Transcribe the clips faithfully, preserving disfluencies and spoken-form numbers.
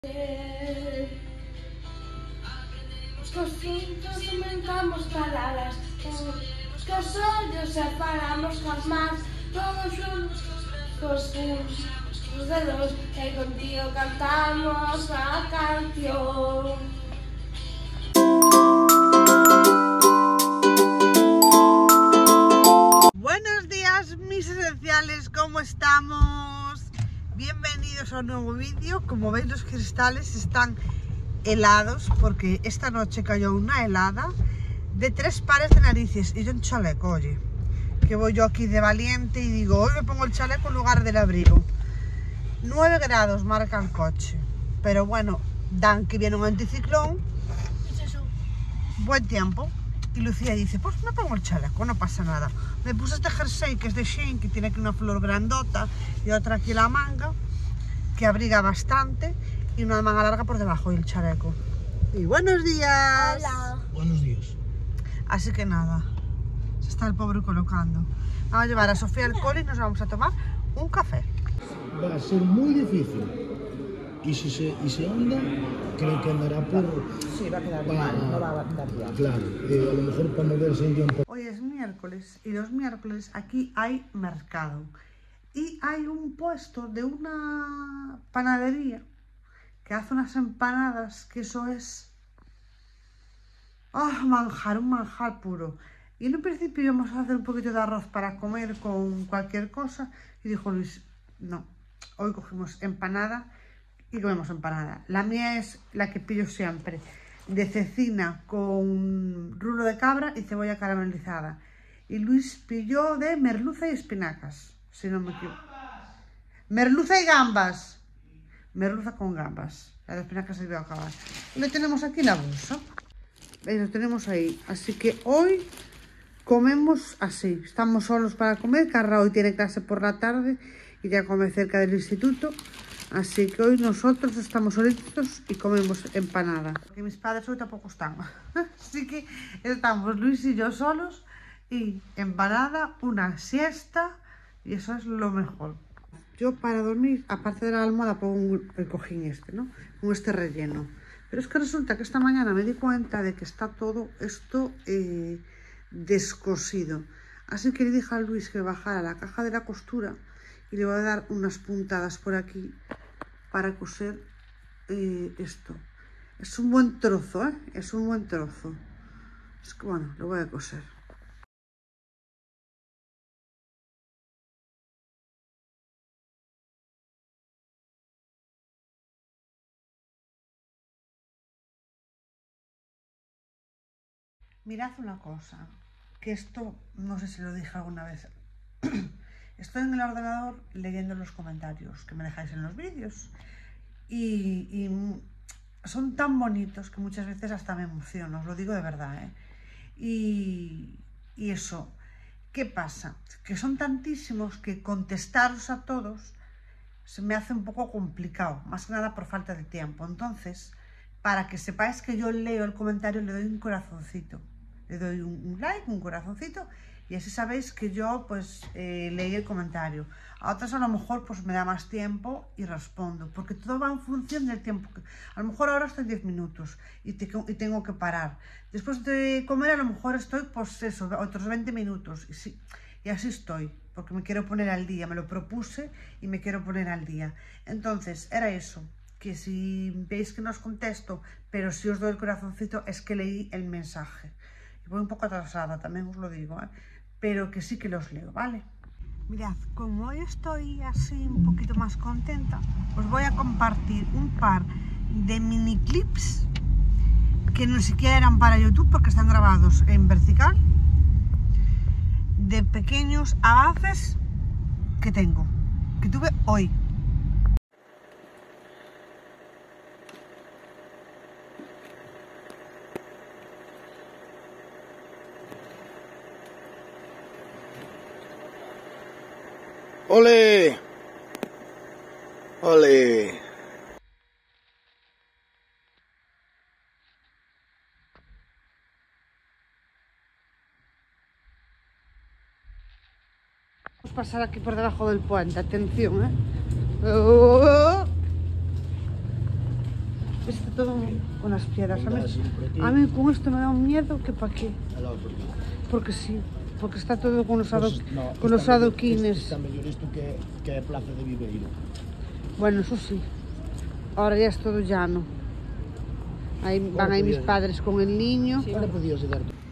Os cositos inventamos palabras, os casollos e falamos coas mans, todos xuntos cos os dedos, e contigo cantamos a canción. Buenos días, mis esenciales, ¿cómo estamos? Bienvenidos a un nuevo vídeo. Como veis, los cristales están helados porque esta noche cayó una helada de tres pares de narices y yo en chaleco, oye, que voy yo aquí de valiente y digo, hoy me pongo el chaleco en lugar del abrigo. nueve grados marca el coche, pero bueno, dan que viene un anticiclón, buen tiempo. Y Lucía dice, pues me pongo el chaleco, no pasa nada. Me puse este jersey que es de Shein, que tiene aquí una flor grandota y otra aquí la manga, que abriga bastante, y una manga larga por debajo y el chaleco. Y buenos días. Hola. Buenos días. Así que nada, se está el pobre colocando. Vamos a llevar a Sofía al cole y nos vamos a tomar un café. Va a ser muy difícil. Y si se, y se anda, creo que andará por... Sí, va a quedar pa, mal, no va a andar bien. Claro, eh, a lo mejor para moverse ella un poco. Hoy es miércoles y los miércoles aquí hay mercado. Y hay un puesto de una panadería que hace unas empanadas, que eso es... ¡Ah, manjar! Un manjar puro. Y en un principio íbamos a hacer un poquito de arroz para comer con cualquier cosa. Y dijo Luis, no, hoy cogemos empanada y comemos empanada. La mía es la que pillo siempre, de cecina con rulo de cabra y cebolla caramelizada. Y Luis pilló de merluza y espinacas, si no me equivoco. Merluza y gambas. Merluza con gambas. La de espinacas se iba a acabar. Y lo tenemos aquí en la bolsa. ¿Veis? Lo tenemos ahí. Así que hoy comemos así. Estamos solos para comer. Carra hoy tiene clase por la tarde y ya come cerca del instituto. Así que hoy nosotros estamos solitos y comemos empanada. Porque mis padres hoy tampoco están. Así que estamos Luis y yo solos y empanada, una siesta, y eso es lo mejor. Yo para dormir, aparte de la almohada, pongo un, el cojín este, ¿no? Con este relleno. Pero es que resulta que esta mañana me di cuenta de que está todo esto eh, descosido. Así que le dije a Luis que bajara la caja de la costura y le voy a dar unas puntadas por aquí para coser eh, esto. Es un buen trozo, ¿eh? Es un buen trozo. Es que bueno, lo voy a coser. Mirad una cosa, que esto no sé si lo dije alguna vez. Estoy en el ordenador leyendo los comentarios que me dejáis en los vídeos y, y son tan bonitos que muchas veces hasta me emociono, os lo digo de verdad, ¿eh? Y, y eso, ¿qué pasa? Que son tantísimos que contestaros a todos se me hace un poco complicado, más que nada por falta de tiempo. Entonces, para que sepáis que yo leo el comentario, le doy un corazoncito, le doy un, un like, un corazoncito, y así sabéis que yo pues eh, leí el comentario. A otras a lo mejor pues me da más tiempo y respondo, porque todo va en función del tiempo. Que, a lo mejor ahora estoy diez minutos y, te, y tengo que parar. Después de comer a lo mejor estoy pues eso, otros veinte minutos. Y, sí, y así estoy, porque me quiero poner al día, me lo propuse y me quiero poner al día. Entonces era eso, que si veis que no os contesto, pero si os doy el corazoncito es que leí el mensaje. Y voy un poco atrasada, también os lo digo, ¿eh? Pero que sí que los leo, ¿vale? Mirad, como hoy estoy así un poquito más contenta, os voy a compartir un par de mini clips que no siquiera eran para YouTube porque están grabados en vertical, de pequeños avances que tengo, que tuve hoy. ¡Ole! ¡Ole! Vamos a pasar aquí por debajo del puente, atención, ¿eh? Oh. Está todo con las piedras. A mí, Anda así por aquí. a mí con esto me da un miedo que para qué. Al lado por aquí. Porque sí, porque está todo con los, ado, Pues, no, con los está mellor- adoquines. Está mellor isto que, que a Plaza de Viveiro. Bueno, eso sí. Ahora ya es todo llano. Ahí van ahí mis padres con el niño. Ahora podías dar tú.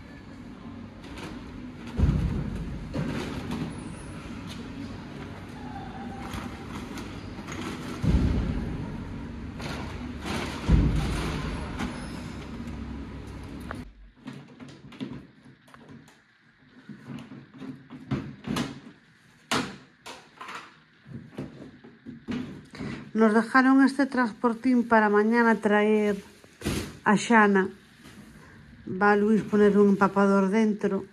Nos dejaron este transportín para mañana traer a Xana. Va a Luis poner un empapador dentro.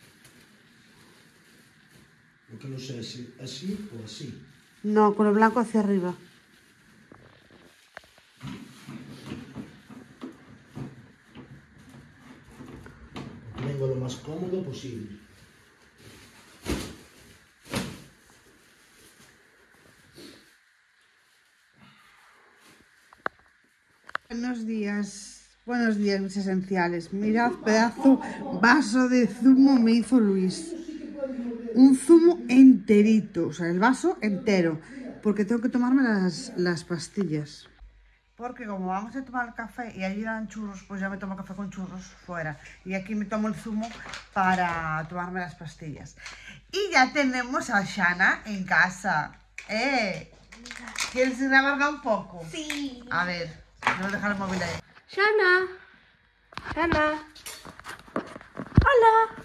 Lo que no sé si así o así. No, con el blanco hacia arriba. Vengo lo más cómodo posible. Buenos días, buenos días mis esenciales. Mirad, pedazo vaso de zumo me hizo Luis. Un zumo enterito, o sea, el vaso entero. Porque tengo que tomarme las, las pastillas. Porque como vamos a tomar café y allí dan churros, pues ya me tomo café con churros fuera. Y aquí me tomo el zumo para tomarme las pastillas. Y ya tenemos a Xana en casa. ¿Eh? ¿Quieres ir a grabar un poco? Sí. A ver. Voy a dejar el móvil ahí. Xana. Xana. Hola.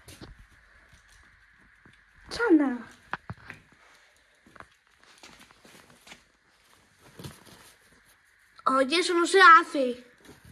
Xana. Oye, eso no se hace.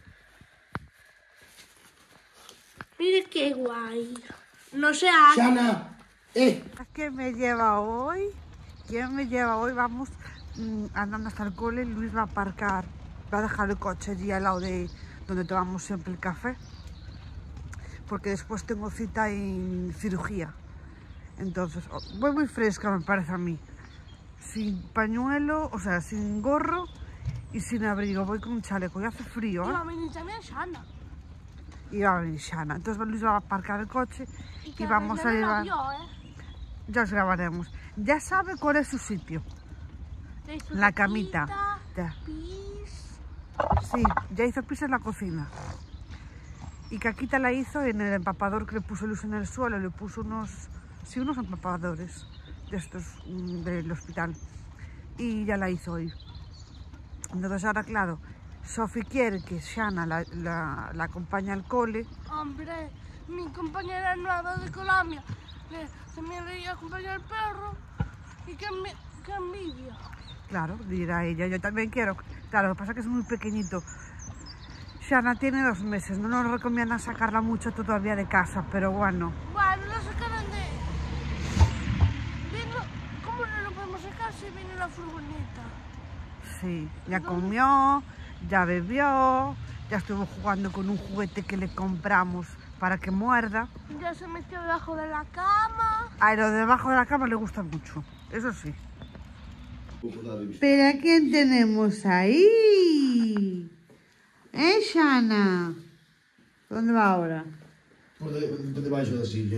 Mire qué guay. No se hace. Xana, eh. ¿Quién me lleva hoy? ¿Quién me lleva hoy? Vamos mmm, andando hasta el cole. Luis va a aparcar, va a dejar el coche allí al lado de donde tomamos siempre el café. Porque después tengo cita en cirugía. Entonces, voy muy fresca me parece a mí. Sin pañuelo, o sea, sin gorro y sin abrigo. Voy con un chaleco y hace frío, ¿eh? Y va a venir también Xana. Y va a venir Xana. Entonces Luis va a aparcar el coche y, que y vamos a llevar... Vio, ¿eh? Ya os grabaremos. Ya sabe cuál es su sitio. Le hizo La taquita, camita. Ya. pis. Sí, ya hizo pis en la cocina. Y Caquita la hizo en el empapador que le puso Luz en el suelo. Le puso unos, sí, unos empapadores de estos mm, del hospital. Y ya la hizo hoy. Entonces ahora, claro, Sofi quiere que Xana la, la, la acompañe al cole. Hombre, mi compañera nueva de Colombia le, también le iba a acompañar al perro. Y qué, envi- qué envidia. Claro, dirá ella, yo también quiero. Claro, lo que pasa es que es muy pequeñito. Xana tiene dos meses, no nos recomiendan sacarla mucho todavía de casa, pero bueno. Bueno, la sacaron de... Vino... ¿Cómo no lo podemos sacar si viene la furgoneta? Sí, ya comió, ya bebió, ya estuvo jugando con un juguete que le compramos para que muerda. Ya se metió debajo de la cama. A lo debajo de la cama le gusta mucho, eso sí. ¿Pero a quién tenemos ahí? ¿Eh, Xana? ¿Dónde va ahora? Por, de, por debaixo da silla.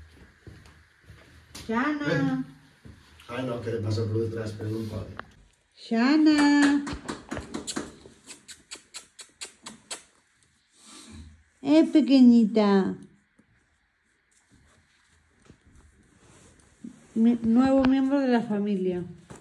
Xana, Ai, non, quere pasar por detrás, pero non pode. Xana. Eh, pequeñita. Mi- nuevo miembro de la familia.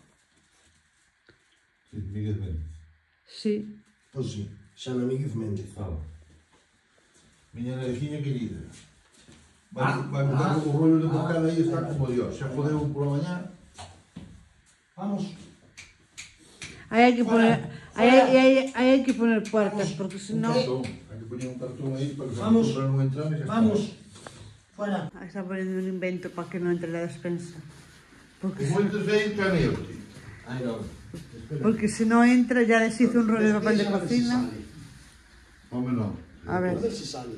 Sí, Miguel Méndez. Sí. Pois sí, Xana Míguez Méndez. Fala. Miña nerejiña querida. Vai, vai mudar o rollo de papel aí, está como Dios. Xa podeu pola mañá. Vamos. Ahí hay que poner, ahí, hay- ahí hay- ahí hay que poner puertas, porque si Un no... cartón. Hai que poñer un cartón aí para que se Vamos. non entrar e xa está. Vamos. Fuera. Ahí está poniendo un invento para que no entre la despensa. Porque, O moitos aí caneote. Ai, non. porque si no entra ya les hizo un rollo de papel de cocina. Home, non. A ver. A ver se sale.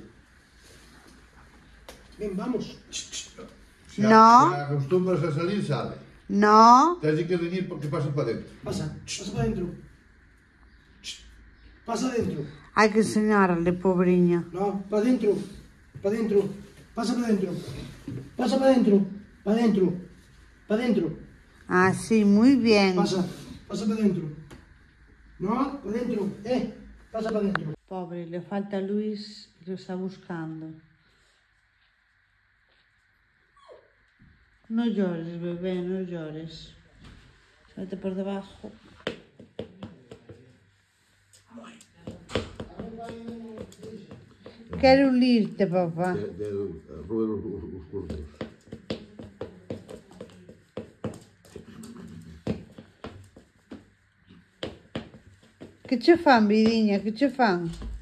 Ven, vamos. Se No. Se acostumbras a salir, sale. No. Tens que reñir porque pasa para dentro. Pasa, pasa para dentro. Pasa dentro. Hay que enseñarle, pobriña. No, para dentro. Para dentro. Pasa para dentro. Pasa para dentro. Para dentro. Para dentro. Ah, sí, muy bien. Pasa. Pasa para dentro. No, para dentro. Eh, pasa para dentro. Pobre, le falta a Luis que lo está buscando. No llores, bebé, no llores. Vete por debajo. Quero unirte, papá. De, de, roer os, os, os corderos. Que che fan, vidiña, que che fan?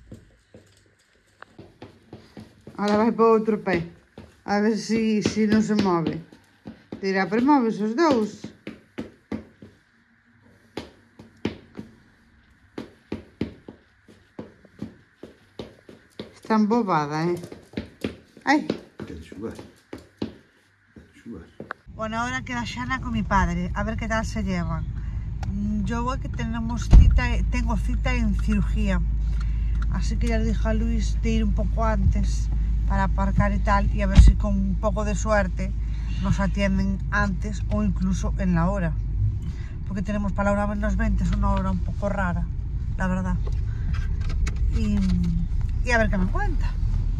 Ahora vai para outro pé. A ver si, si non se move. Dirá, pero moves os dous. Está embobada, eh? Ai. Quer xugar. Quer xugar. Bueno, ahora queda Xana con mi padre, a ver qué tal se llevan. Yo voy que tenemos cita, tengo cita en cirugía, así que ya le dije a Luis de ir un poco antes para aparcar y tal, y a ver si con un poco de suerte nos atienden antes o incluso en la hora, porque tenemos para la hora menos veinte, es una hora un poco rara, la verdad. Y, y a ver qué me cuenta.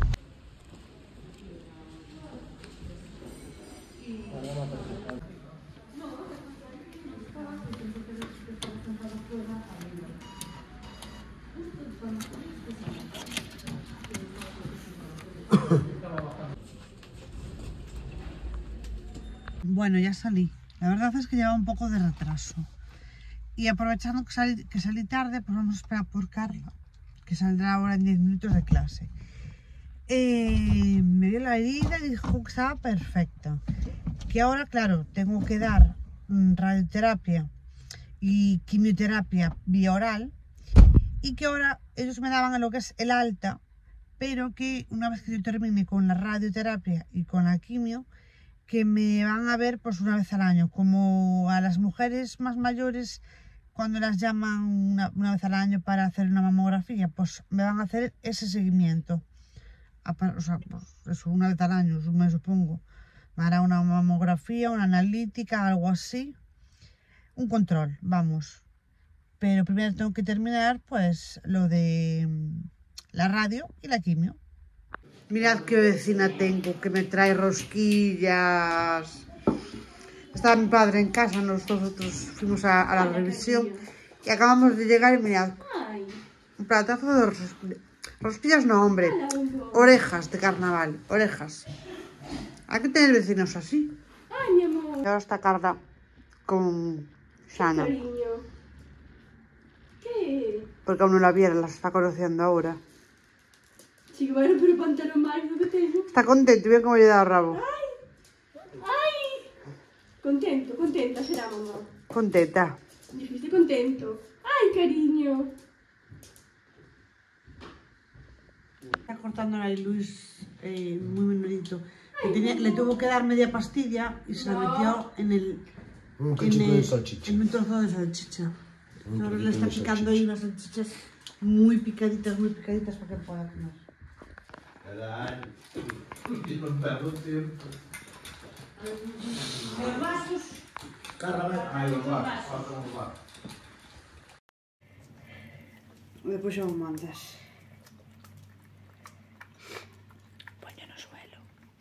Bueno, ya salí. La verdad es que llevaba un poco de retraso. Y aprovechando que salí, que salí tarde, pues vamos a esperar por Carla, que saldrá ahora en diez minutos de clase. Eh, me vio la herida y dijo que estaba perfecta. Que ahora, claro, tengo que dar mm, radioterapia y quimioterapia vía oral. Y que ahora ellos me daban a lo que es el alta, pero que una vez que yo termine con la radioterapia y con la quimio, que me van a ver pues una vez al año, como a las mujeres más mayores cuando las llaman una, una vez al año para hacer una mamografía, pues me van a hacer ese seguimiento, a, o sea, pues eso, una vez al año, me supongo, me hará una mamografía, una analítica, algo así, un control, vamos, pero primero tengo que terminar pues lo de la radio y la quimio. Mirad qué vecina tengo, que me trae rosquillas. Estaba mi padre en casa, nosotros fuimos a, a la revisión y acabamos de llegar y mirad, un platazo de rosquillas. Rosquillas no, hombre, orejas de carnaval, orejas. Hay que tener vecinos así. Ay, mi amor. Y ahora está Carla con Xana, Cariño. ¿Qué? porque aún no la vieron, las está conociendo ahora. Chico, bueno, pero pantalón mágico que tengo. Está contento, mira cómo le he dado rabo. ¡Ay! Contento, contenta será, mamá. Contenta. Dijiste contento. ¡Ay, cariño! Está cortando ahí Luis, eh, muy menorito. Que tenía, le tuvo que dar media pastilla y se la metió en el... Un en, cachito el, de salchicha. en un trozo de salchicha. Un Ahora trocito le está de picando ahí unas salchichas muy picaditas, muy picaditas para que pueda comer. Caralho, e não perde o tempo. Los vasos. Carla, vai. Ai, vamos lá, vamos lá. Después ya me mandas. Ponlo en el suelo.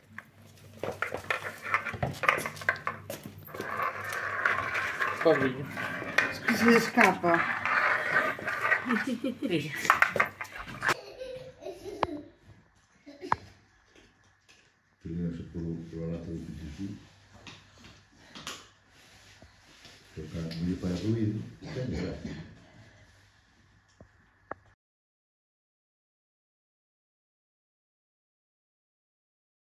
Pobrinho. Es que se le escapa. Primeiro se por o lado do pichichi. Tocar, me para ruído.